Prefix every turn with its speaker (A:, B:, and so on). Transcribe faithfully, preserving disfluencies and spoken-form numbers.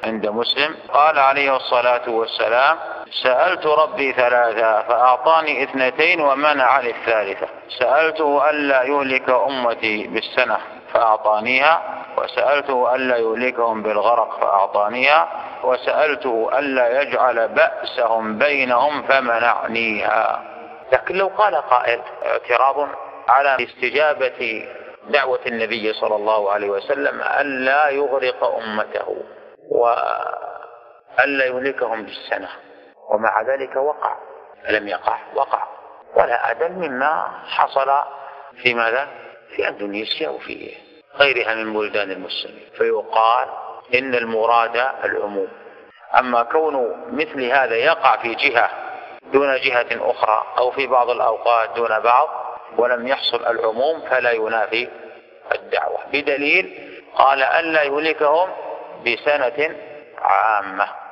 A: عند مسلم قال عليه الصلاة والسلام: سألت ربي ثلاثة فأعطاني اثنتين ومنعني الثالثة. سألته ألا يهلك أمتي بالسنة فأعطانيها، وسألته ألا يهلكهم بالغرق فأعطانيها، وسألته ألا يجعل بأسهم بينهم فمنعنيها. لكن لو قال قائل اعتراض على استجابة دعوة النبي صلى الله عليه وسلم ألا يغرق أمته وألا يهلكهم بالسنة، ومع ذلك وقع، لم يقع وقع، ولا أدل مما حصل في ماذا؟ في أندونيسيا وفي غيرها من بلدان المسلمين، فيقال إن المراد العموم. أما كون مثل هذا يقع في جهة دون جهة أخرى أو في بعض الأوقات دون بعض ولم يحصل العموم فلا ينافي الدعوة، بدليل قال ألا يهلكهم بسنة عامة.